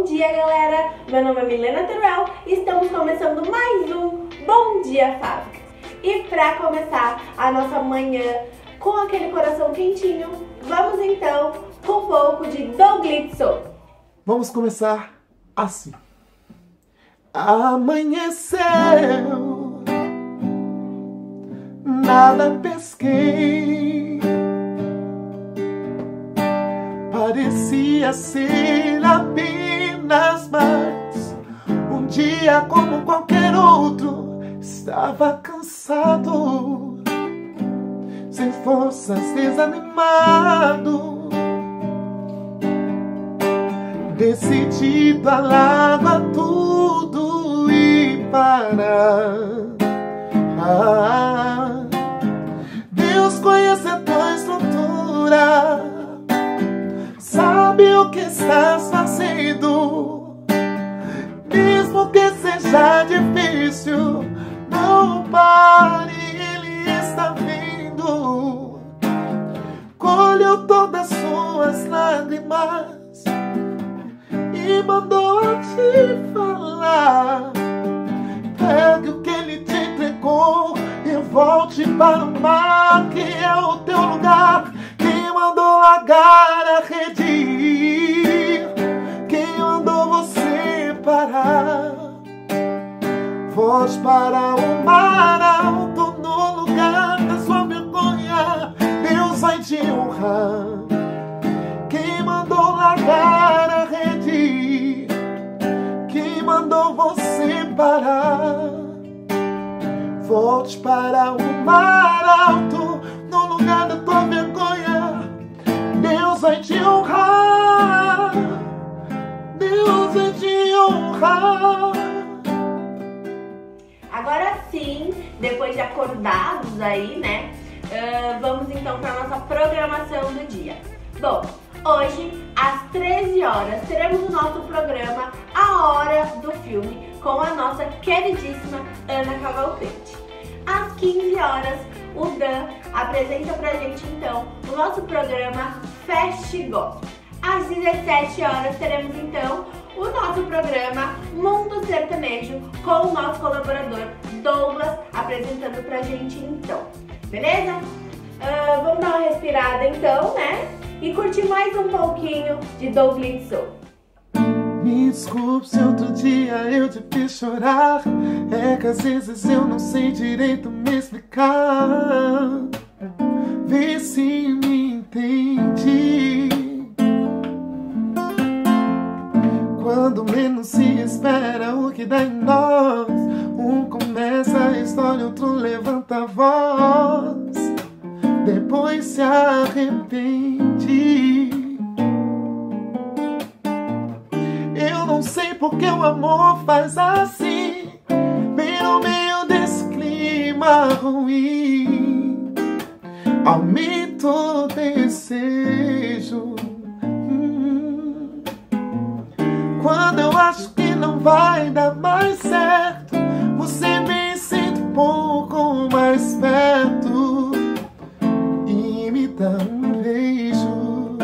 Bom dia, galera! Meu nome é Milena Teruel e estamos começando mais um Bom Dia Fábrica. E para começar a nossa manhã com aquele coração quentinho, vamos então com um pouco de Doglitzo. Vamos começar assim. Amanheceu, nada pesquei, parecia ser apenas mais um dia como qualquer outro. Estava cansado, sem forças, desanimado, decidido a largar tudo e parar. Deus conhece a tua estrutura, sabe o que estás fazendo. Mesmo que seja difícil, não pare, Ele está vendo. Colheu todas as suas lágrimas e mandou a te falar. Pegue o que Ele te entregou e volte para o mar, que é o teu lugar. Quem mandou largar a rede? Quem mandou você parar? Volte para o mar alto, no lugar da sua vergonha. Deus vai te honrar. Quem mandou largar a rede? Quem mandou você parar? Volte para o mar alto, no lugar da tua vergonha. Deus vai te honrar. Deus vai te honrar. Agora sim, depois de acordados aí, né? Vamos então para nossa programação do dia. Bom, hoje às 13 horas teremos o nosso programa A Hora do Filme com a nossa queridíssima Ana Cavalcante. Às 15 horas, o Dan apresenta pra gente então o nosso programa Fast Gospel. Às 17 horas teremos então o nosso programa Mundo Sertanejo com o nosso colaborador Douglas apresentando pra gente então, beleza? Vamos dar uma respirada então, né? E curtir mais um pouquinho de Doglitzo. Me desculpe se outro dia eu te fiz chorar. É que às vezes eu não sei direito me explicar. Vê se me entende. Quando menos se espera, o que dá em nós. Um começa a história, outro levanta a voz, depois se arrepende. Eu não sei porque o amor faz assim, bem no meio desse clima ruim. Aumenta o desejo. Quando eu acho que não vai dar mais certo, você me sente um pouco mais perto e me dá um beijo.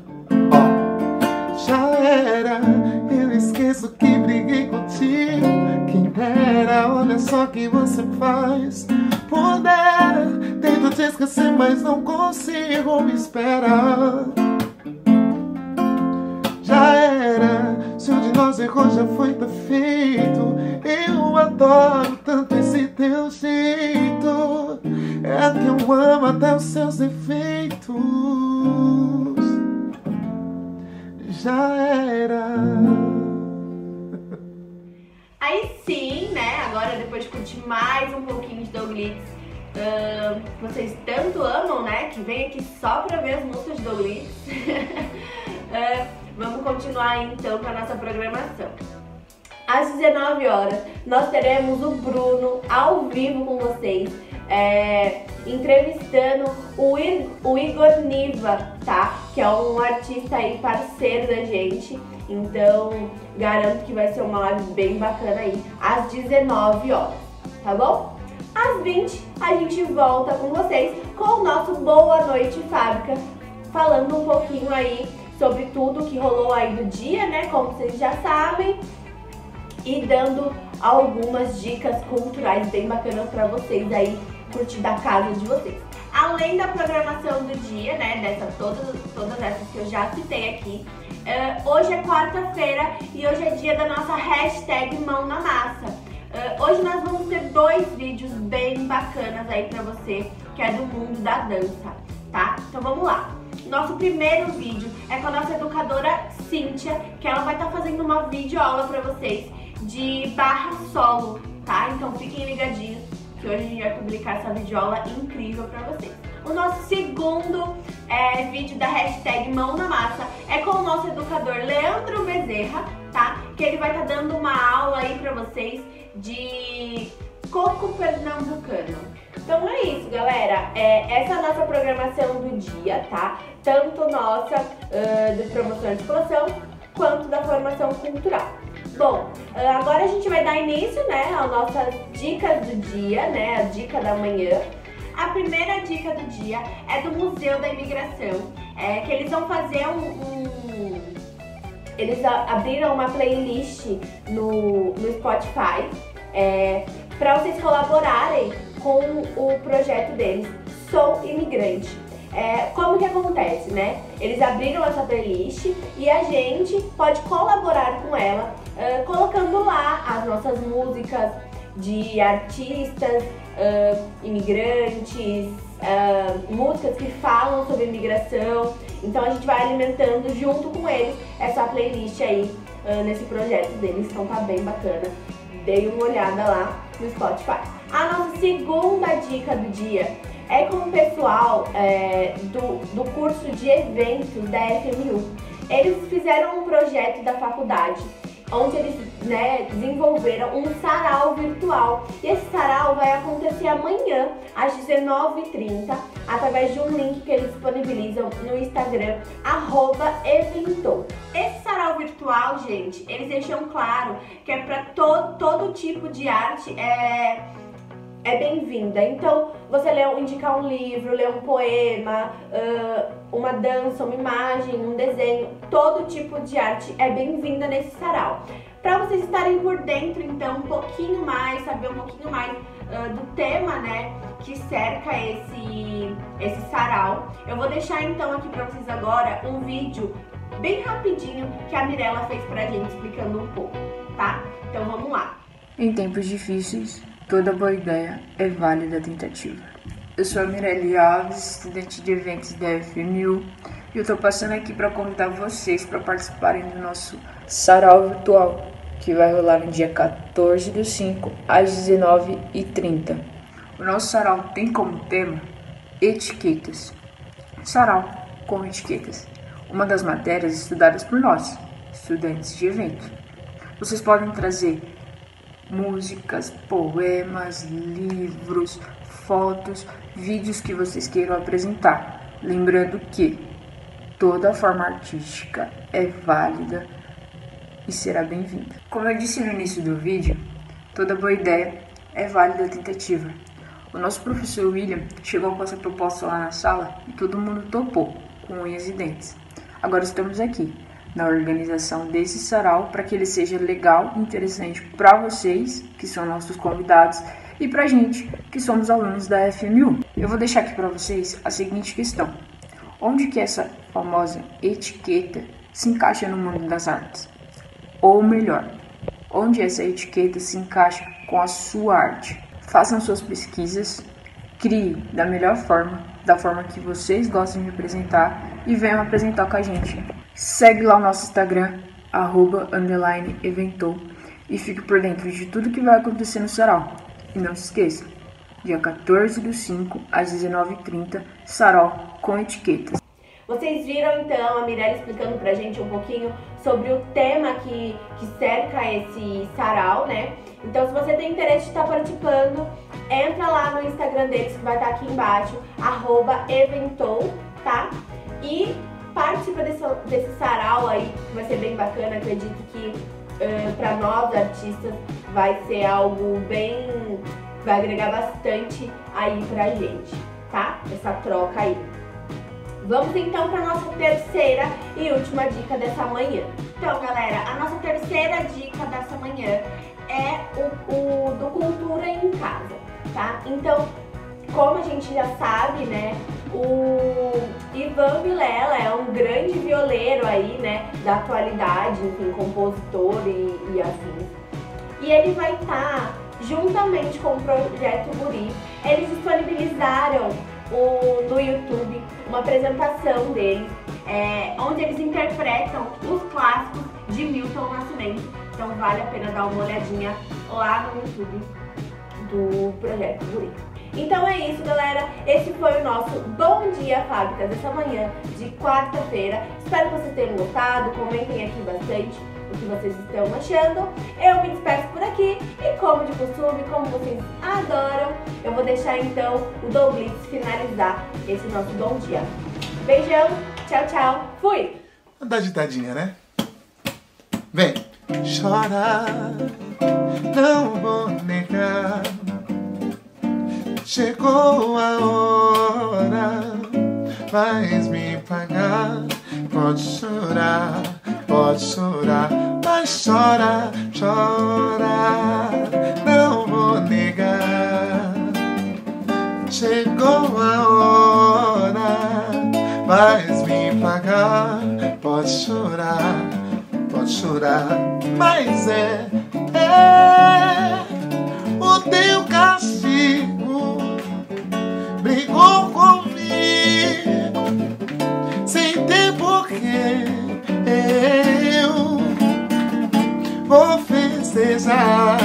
Já era, eu esqueço que briguei contigo. Quem dera, olha só o que você faz. Pudera, tento te esquecer, mas não consigo me esperar. Já era, se um de nós errou já foi perfeito. Eu adoro tanto esse teu jeito. É que eu amo até os seus defeitos. Já era. Aí sim, né? Agora depois de curtir mais um pouquinho de Doglitz, vocês tanto amam, né? Que vem aqui só pra ver as músicas de Doglitz. Vamos continuar então com a nossa programação. Às 19 horas nós teremos o Bruno ao vivo com vocês, entrevistando o Igor Niva, tá? Que é um artista aí parceiro da gente. Então garanto que vai ser uma live bem bacana aí às 19 horas, tá bom? Às 20 a gente volta com vocês com o nosso Boa Noite Fábrica, falando um pouquinho aí sobre tudo que rolou aí do dia, né, como vocês já sabem, e dando algumas dicas culturais bem bacanas para vocês aí curtir da casa de vocês. Além da programação do dia, né, todas essas que eu já citei aqui, hoje é quarta-feira e hoje é dia da nossa hashtag Mão na Massa. Hoje nós vamos ter 2 vídeos bem bacanas aí pra você, que é do mundo da dança, tá? Então vamos lá. Nosso primeiro vídeo é com a nossa educadora Cíntia, que ela vai estar fazendo uma videoaula pra vocês de barra solo, tá? Então fiquem ligadinhos que hoje a gente vai publicar essa videoaula incrível pra vocês. O nosso segundo vídeo da hashtag Mão na Massa é com o nosso educador Leandro Bezerra, tá? Que ele vai estar dando uma aula aí pra vocês de coco pernambucano. Então é isso, galera. Essa é a nossa programação do dia, tá? Tanto nossa de promoção e articulação, quanto da formação cultural. Bom, agora a gente vai dar início, né, às nossas dicas do dia, né, a dica da manhã. A primeira dica do dia é do Museu da Imigração, que eles vão fazer eles abriram uma playlist no Spotify para vocês colaborarem com o projeto deles, Sou Imigrante. Como que acontece, né? Eles abriram essa playlist e a gente pode colaborar com ela, colocando lá as nossas músicas de artistas, imigrantes, músicas que falam sobre imigração. Então a gente vai alimentando junto com eles essa playlist aí nesse projeto deles, então tá bem bacana. Dei uma olhada lá no Spotify. A nossa segunda dica do dia é com o pessoal do curso de eventos da FMU. Eles fizeram um projeto da faculdade, onde eles desenvolveram um sarau virtual. E esse sarau vai acontecer amanhã, às 19h30, através de um link que eles disponibilizam no Instagram, @eventou. Esse sarau virtual, gente, eles deixam claro que é para todo tipo de arte é bem-vinda. Então, você indicar um livro, ler um poema, uma dança, uma imagem, um desenho, todo tipo de arte é bem-vinda nesse sarau. Para vocês estarem por dentro, então, um pouquinho mais, saber um pouquinho mais do tema, né, que cerca esse sarau, eu vou deixar então aqui para vocês agora um vídeo bem rapidinho que a Mirella fez pra gente explicando um pouco, tá? Então vamos lá. Em tempos difíceis, toda boa ideia é válida tentativa. Eu sou a Mirelle Alves, estudante de eventos da FMU, e eu estou passando aqui para convidar vocês para participarem do nosso sarau virtual, que vai rolar no dia 14/5 às 19h30. O nosso sarau tem como tema etiquetas. Sarau com etiquetas, uma das matérias estudadas por nós, estudantes de evento. Vocês podem trazer músicas, poemas, livros, fotos, vídeos que vocês queiram apresentar. Lembrando que toda forma artística é válida e será bem-vinda. Como eu disse no início do vídeo, toda boa ideia é válida tentativa. O nosso professor William chegou com essa proposta lá na sala e todo mundo topou, com unhas e dentes. Agora estamos aqui na organização desse sarau para que ele seja legal e interessante para vocês, que são nossos convidados, e para a gente, que somos alunos da FMU. Eu vou deixar aqui para vocês a seguinte questão: onde que essa famosa etiqueta se encaixa no mundo das artes? Ou melhor, onde essa etiqueta se encaixa com a sua arte? Façam suas pesquisas, crie da melhor forma, da forma que vocês gostam de apresentar, e venham apresentar com a gente. Segue lá o nosso Instagram, @_eventou, e fique por dentro de tudo que vai acontecer no sarau. E não se esqueça, dia 14/5 às 19h30, sarau com etiquetas. Vocês viram então a Mirella explicando pra gente um pouquinho sobre o tema que cerca esse sarau, né? Então, se você tem interesse de estar participando, entra lá no Instagram deles, que vai estar aqui embaixo, @eventou, tá? E participa desse sarau aí, que vai ser bem bacana. Acredito que pra nós artistas vai ser algo vai agregar bastante aí pra gente, tá? Essa troca aí. Vamos então para a nossa terceira e última dica dessa manhã. Então, galera, a nossa terceira dica dessa manhã é o do Cultura em Casa, tá? Então, como a gente já sabe, né, o Ivan Vilela é um grande violeiro aí, né, da atualidade, enfim, compositor e afins. E ele vai estar, juntamente com o Projeto Guri, eles disponibilizaram no YouTube uma apresentação deles, onde eles interpretam os clássicos de Milton Nascimento. Então vale a pena dar uma olhadinha lá no YouTube do Projeto Guri. Então é isso, galera. Esse foi o nosso Bom Dia Fábricas dessa manhã de quarta-feira. Espero que vocês tenham gostado. Comentem aqui bastante o que vocês estão achando. Eu me despeço por aqui e, como de costume, como vocês adoram, eu vou deixar então o Dom Blitz finalizar esse nosso bom dia. Beijão, tchau, tchau, fui! Dá ditadinha, né? Vem! Chora, não vou negar. Chegou a hora, vais me pagar. Pode chorar, mas chora, chora, não vou negar. Chegou a hora, vais me pagar. Pode chorar, mas é o teu castigo. Brigou comigo sem ter porquê. Eu vou festejar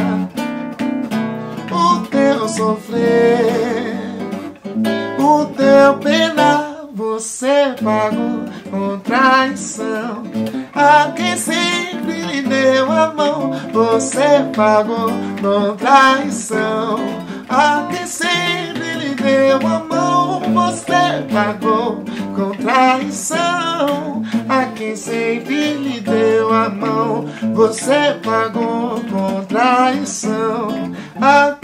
o teu sofrer, o teu penar. Você pagou com traição a quem sempre lhe deu a mão. Você pagou com traição a quem sempre lhe deu a mão. Você pagou com traição a quem sempre lhe deu a mão. Você pagou com traição a